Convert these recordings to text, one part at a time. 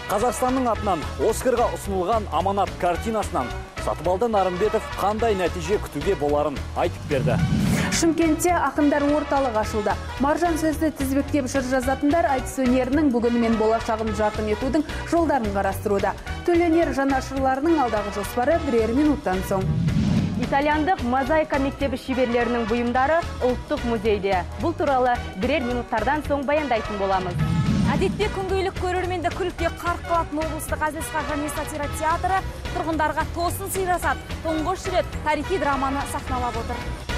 Қазақстанның атынан Оскарға ұсынылған аманат картинасынан Сатыбалды Нарымбетов қандай нәтиже күтуге боларын айтып берді. Шымкентте ақындар орталығы ашылды. Маржан сөзді тізбектеп жыр жазатындар айтыс өнерінің бүгіні мен болашағын жарқын етудің жолдарын қарастыруда. Төлөнер жанашырларының алдағы жоспары бірер минуттан соң. Итальяндық мозаика мектебі шеберлерінің бұйымдары ұлттық музейде. Бұл туралы бірер минуттардан соң баяндайтын боламыз. Әдетте күнгейлік көрерменді күлікке қарқ қылатын облыстық Әзиз-Қа және сатира театры тұрғындарға тосын сый жасап, тұңғыш рет тарихи драманы сахналап отыр.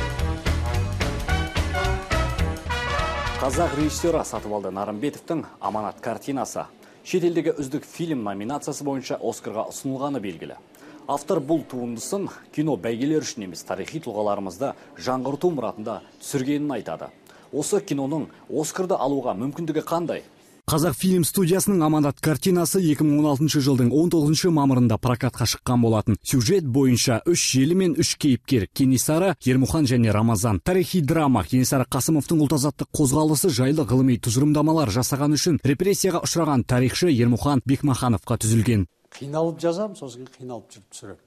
Қазақ режиссері Сатыбалды Нарымбетовтің аманат картинасы шетелдегі үздік фильм номинациясы бойынша Оскарға ұсынылғаны белгілі. Автор бұл туындысын кино бәйгелер үшін емес, тарихи тұлғаларымызды жаңғырту мұратында түсіргенін айтады. Осы киноның Оскарды алуға мүмкіндігі қандай? Қазақ фильм студиясының аманат картинасы 2016 жылдың 19 мамырында прокатқа шыққан болатын. Сюжет бойынша 3 желі мен 3 кейіпкер Кенесары, Ермұхан және Рамазан. Тарихи драма Кенесары Қасымовтың ұлт-азаттық қозғалысы жайлы ғылыми тұжырымдамалар жасаған үшін репрессияға ұшыраған тарихшы Ермұхан Бекмахановқа түзілген. Қиналып жазам, сосын қиналып жүріп түсірем.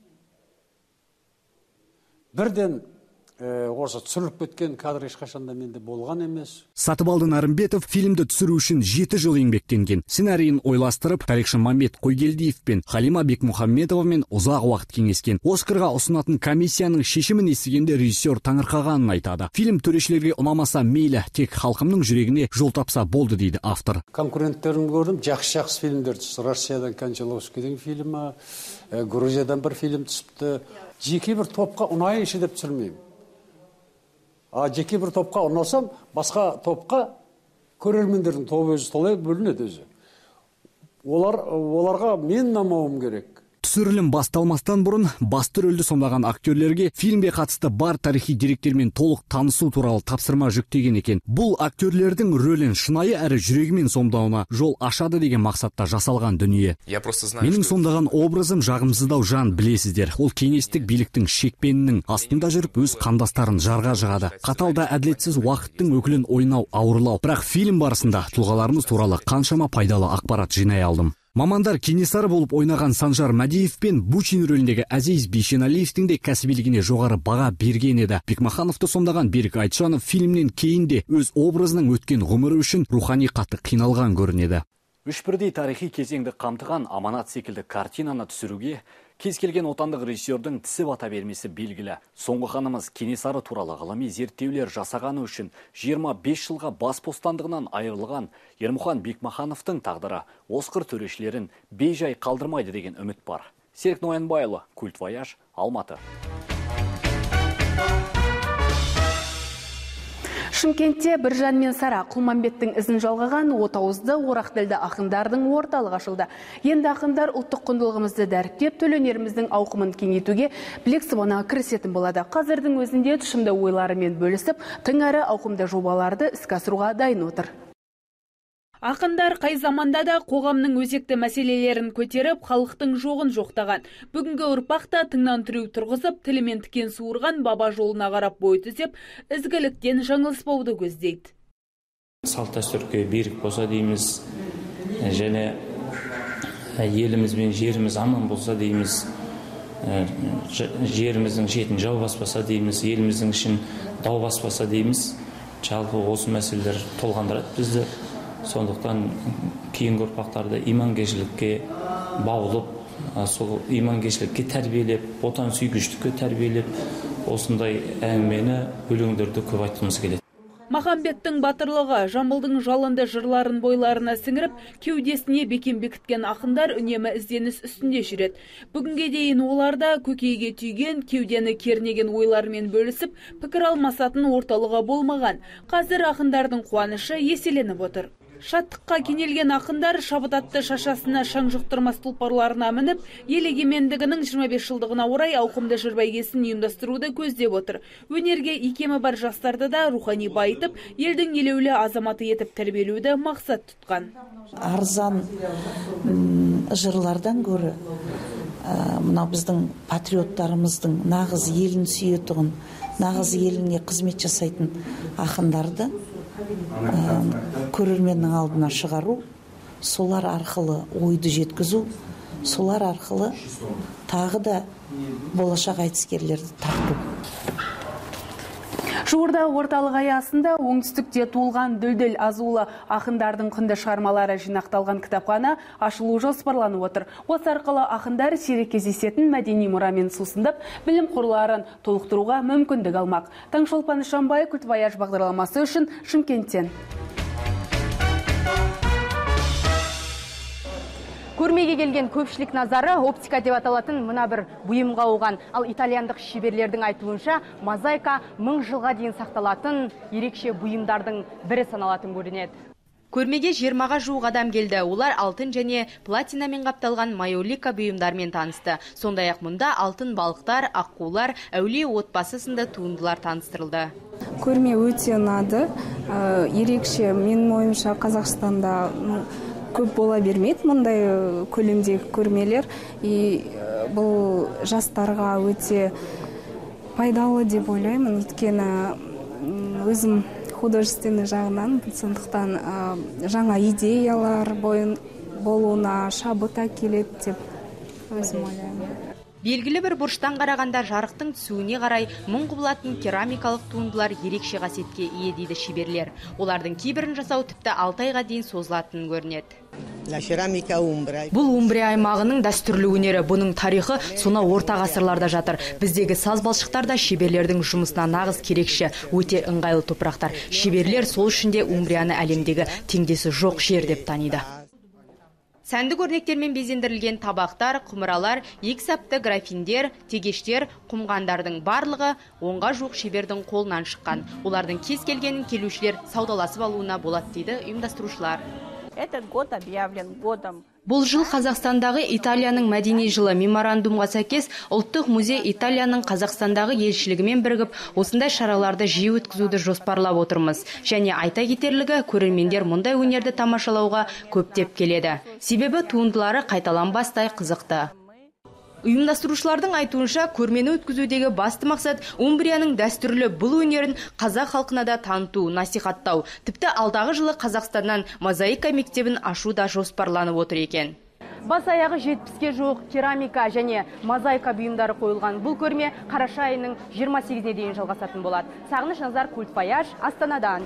Бірден осы түсіріліп кеткен кадр ешқашанда менде болған емес. Сатыбалды Нарымбетов фильмді түсіру үшін 7 жыл еңбектенген. Сценарийін ойластырып, тарихшы Мамбет Қойгелдиев пен Халима Бекмұхамбетовамен ұзақ уақыт кеңескен. Оскарға ұсынатын комиссияның шешімін естігенде режиссер таңырқағанын айтады. Фильм төрешілерге ұнамаса мейлі, тек халқымның жүрегіне жол тапса болды дейді автор. Конкуренттерін көрдім, жақсы фильмдер түсті. Россиядан Кончаловскийдің фильмі, Грузиядан бір фильм түсіпті. Жеке бір топқа ұнайыншы деп түсірмеймін. Жеке бір топқа ұнасам, басқа топқа көрермендердің тобы өзі солай бөлінеді өзі. Оларға мен ұнамауым керек. Түсірілім басталмастан бұрын басты рөлді сомдаған актерлерге фильмге қатысты бар тарихи деректермен толық танысу туралы тапсырма жүктеген екен. Бұл актерлердің рөлін шынайы әрі жүрегімен сомдауына жол ашады деген мақсатта жасалған дүние. Менің сомдаған образым жағымсыздау жан, білесіздер. Ол кеңестік биліктің шекпенінің астында жүріп өз қандастарын жарға жығады. Қатал да әділетсіз уақыттың өкілін ойнау ауырлау. Бірақ фильм барысында тұлғаларымыз туралы қаншама пайдалы ақпарат жинай алдым. Мамандар Кенесары болып ойнаған Санжар Мәдиев пен Бучин рөліндегі Әзиз Бейшеналиевтің де кәсібилігіне жоғары баға берген еді. Бекмахановты сомдаған Берік Айтжанов фильмнен кейін де өз образының өткен ғұмыры үшін рухани қатты қиналған көрінеді. Үш бірдей тарихи кезеңді қамтыған аманат секілді картинаны түсіруге кез келген отандық режиссердің тісі бата бермесі белгілі. Соңғы ханымыз Кенесары туралы ғылыми зерттеулер жасағаны үшін 25 жылға бас бостандығынан айырылған Ермұхан Бекмахановтың тағдыры Оскар төрешілерін бейжай қалдырмайды деген үміт бар. Серік Ноянбайұлы, Культ Вояж, Алматы. Шымкентте Біржан мен Сара Құлманбеттің ізін жалғаған отауызды орақтілді ақындардың орталығы ашылды. Енді ақындар ұлттық құндылығымызды дәріптеп, төлөнеріміздің ауқымын кеңейтуге білек сыбана кірісетін болады. Қазірдің өзінде тұшымды ойларымен бөлісіп, тың әрі ауқымды жобаларды іске асыруға дайын отыр. Ақындар қай заманда да қоғамның өзекті мәселелерін көтеріп, халықтың жоғын жоқтаған. Бүгінгі ұрпақта тыңнан түреу тұрғызып, тілімен тікен суырған баба жолына қарап бой түзеп, ізгіліктен жаңылыспауды көздейді. Салт дәстүрге берік болса дейміз, және еліміз бен жеріміз аман болса дейміз, жеріміздің шетін жау баспаса дейміз, еліміздің ішін дау баспаса дейміз. Жалпы осы мәселелер толғандырады бізді. Сондықтан кейінгі ұрпақтарды иманкешілікке баулып, сол иманкешілікке тәрбиелеп, отан сүйгіштікке тәрбиелеп, осындай әңгімені, өлеңдерді көп айтқымыз келеді. Махамбеттің батырлығы Жамбылдың жалынды жырларын бойларына сіңіріп, кеудесіне бекем бекіткен ақындар үнемі ізденіс үстінде жүреді. Бүгінге дейін оларда көкейге түйген, кеудені кернеген ойлармен бөлісіп, пікір алмасатын орталығы болмаған. Қазір ақындардың қуанышы еселеніп отыр. Шаттыққа кенелген ақындар шабытатты шашасына шаң жұқтырмас тұлпарларына мініп, ел егемендігінің 25 жылдығына орай ауқымды жыр бәйгесін ұйымдастыруды көздеп отыр. Өнерге икемі бар жастарды да рухани байытып, елдің елеулі азаматы етіп тәрбиелеуді мақсат тұтқан. Арзан жырлардан гөрі мына біздің патриоттарымыздың нағыз елін сүйетұғын, нағыз еліне қызмет жасайтын ақындарды көрерменнің алдына шығару солар арқылы ойды жеткізу, солар арқылы тағы да болашақ айтыскерлерді тарту. Жуырда орталық аясында оңтүстікте туылған дүлділ азулы ақындардың құнды шығармалары жинақталған кітапхана ашылу жоспарланып отыр. Осы арқылы ақындар сирек кездесетін мәдени мұрамен сусындап, білім қорларын толықтыруға мүмкіндік алмақ. Таңшолпан Шамбай Культвояж бағдарламасы үшін Шымкенттен. Көрмеге келген көпшілік назары оптика деп аталатын мына бір бұйымға ауған. Ал итальяндық шеберлердің айтуынша, мозаика 1000 жылға дейін сақталатын ерекше бұйымдардың бірі саналатын көрінеді. Көрмеге 20-ға жуық адам келді. Олар алтын және платинамен қапталған майолика бұйымдармен танысты. Сондай-ақ мұнда алтын балықтар, аққулар, әулие отбасы сынды туындылар таныстырылды. Көрме өте ұнады. Ерекше, менің ойымша, Қазақстанда көп бола бермейді мұндай көлемдегі көрмелер. Бұл жастарға өте пайдалы деп ойлаймын. Өйткені өзім художественный жағынан, сондықтан жаңа идеялар болуына шабыт әкеледі деп өзім ойлаймын. Белгілі бір бұрыштан қарағанда жарықтың түсуіне қарай 1000 құбылатын керамикалық туындылар ерекше қасиетке ие дейді шеберлер. Олардың кейбірін жасау тіпті 6 айға дейін созылатынын көрінеді. Бұл Умбрия аймағының дәстүрлі өнері. Бұның тарихы сонау орта ғасырларда жатыр. Біздегі саз балшықтар да шеберлердің жұмысына нағыз керекші, өте ыңғайлы топырақтар. Шеберлер сол үшін де Умбрияны әлемдегі теңдесі жоқ жер деп таниды. Сәнді көрнектермен безендірілген табақтар, құмыралар, ексапты графиндер, тегештер, құмғандардың барлығы 10-ға жуық шебердің қолынан шыққан. Олардың кез келгенін келушілер саудаласып алуына болады дейді ұйымдастырушылар. Этот год объявлен годом. Бұл жыл Қазақстандағы Италияның мәдени жылы. Меморандумға сәйкес ұлттық музей Италияның Қазақстандағы елшілігімен бірігіп, осындай шараларды жиі өткізуді жоспарлап отырмыз. Және айта кетерлігі, көрермендер мұндай өнерді тамашалауға көптеп келеді. Себебі туындылары қайталанбастай қызықты. Ұйымдастырушылардың айтуынша, көрмені өткізудегі басты мақсат Умбрияның дәстүрлі бұл өнерін қазақ халқына да таныту, насихаттау. Тіпті алдағы жылы Қазақстаннан мозаика мектебін ашу да жоспарланып отыр екен. Бас аяғы 70-ге жуық керамика және мозаика бұйымдары қойылған бұл көрме қараша айының 28-не дейін жалғасатын болады. Сағыныш Назар, Культвояж, Астанадан.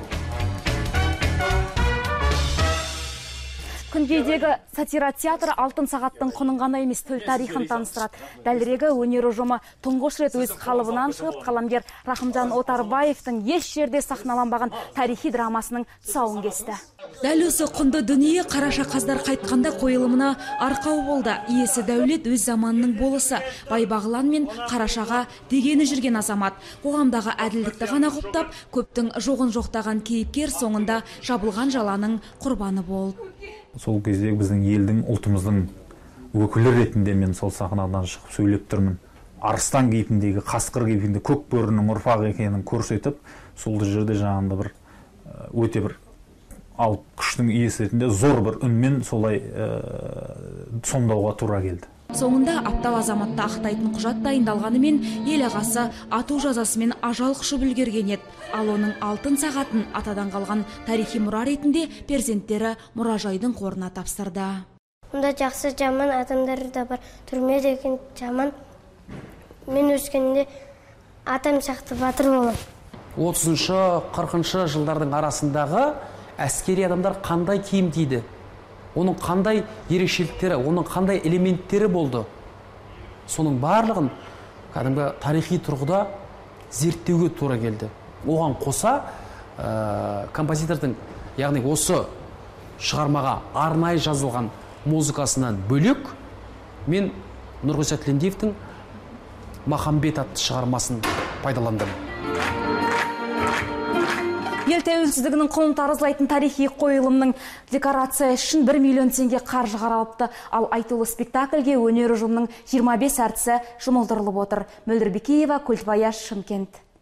Күнгейдегі сатира театры алтын сағаттың құнын ғана емес, төл тарихын таныстырады. Дәлірегі өнер ұжымы тұңғыш рет өз қалыбынан шығып, қаламгер Рахымжан Отарбаевтың еш жерде сахналанбаған тарихи драмасының тұсауын кесті. Дәл осы құнды дүние Қараша қаздар қайтқанда қойылымына арқау болды. Иесі Дәулет өз заманының болысы. Байбағылан мен Қарашаға дегені жүрген азамат. Қоғамдағы әділдікті ғана құптап, көптің жоғын жоқтаған кейіпкер соңында жабылған жаланың құрбаны болды. Сол кезде біздің елдің, ұлтымыздың өкілі ретінде мен сол сахнадан шығып сөйлеп тұрмын. Арыстан кейпіндегі, қасқыр кейпінде көк бөрінің ұрпағы екенін көрсетіп, сол жерде жаңағында бір өте бір алып күштің иесі ретінде зор бір үнмен солай сомдауға тура келді. Соңында аптал азаматты ақтайтын құжат дайындалғанымен ел ағасы ату жазасымен ажал құшып үлгерген еді. Ал оның алтын сағатын атадан қалған тарихи мұра ретінде перзенттері мұражайдың қорына тапсырды. Мұнда жақсы жаман адамдар да бар. Түрме деген жаман. Мен өскенде атам сияқты батыр болам. 30-40 жылдардың арасындағы әскери адамдар қандай киім киді? Оның қандай ерекшеліктері, оның қандай элементтері болды? Соның барлығын кәдімгі тарихи тұрғыда зерттеуге тура келді. Оған қоса композитордың, яғни осы шығармаға арнайы жазылған музыкасынан бөлек мен Нұрғиса Тілендиевтің Махамбет атты шығармасын пайдаландым. Ел тәуелсіздігінің құнын таразылайтын тарихи қойылымның декорация үшін 1 миллион теңге қаржы қаралыпты. Ал айтулы спектакльге өнер ұжымының 25 әртісі жұмылдырылып отыр. Мөлдір Бекеева, Культвояж, Шымкент.